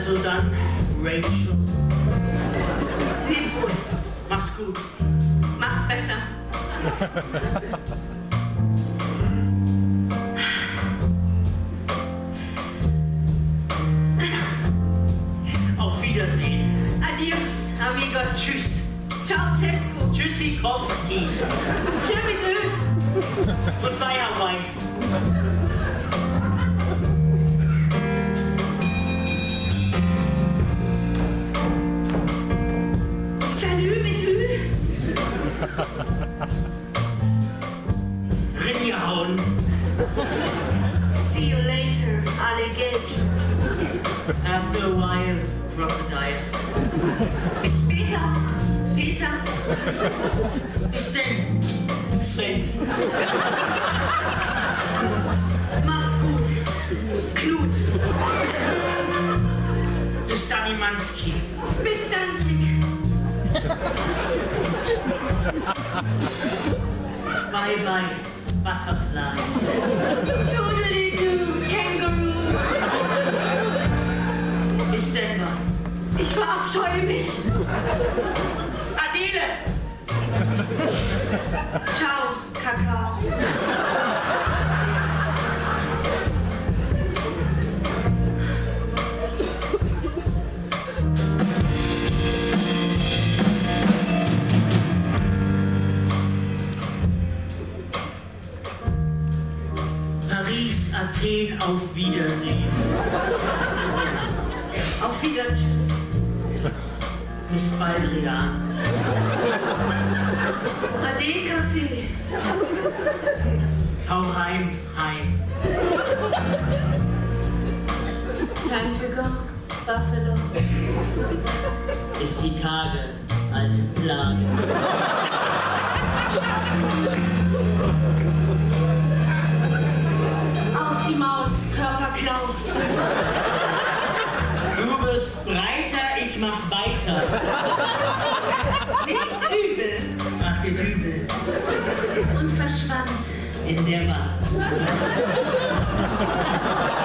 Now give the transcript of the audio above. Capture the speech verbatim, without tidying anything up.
Also dann, Rachel. Leb wohl. Mach's gut. Mach's besser. Auf Wiedersehen. Adios, amigos. Tschüss. Ciao, Tesco. Tschüssikowski. Tschö mit Öl. Goodbye, Hawaii. Salut mit Öl. Ringehauen. See you later, alligator. After a while, crocodile. Bis später, Peter. Bis denn, Sven. Mach's gut, Knut. Bis dann, Imanski. Bis Danzig. Bye bye, Butterfly. Toodly-doo, Känguru. Bis Denver. Ich verabscheue mich. Adele! Ciao, Kakao. Paris, Athen, auf Wiedersehen. Auf Wiedersehen. Bis Baldrian. Ade, Kaffee. Hau rein, heim. Time to go, Buffalo. Bis die Tage, alte Plage. Aus die Maus, Körperklaus. Du wirst breiter, ich mach weiter. Nicht übel. Mach den Übel Und verschwand. in der Wand.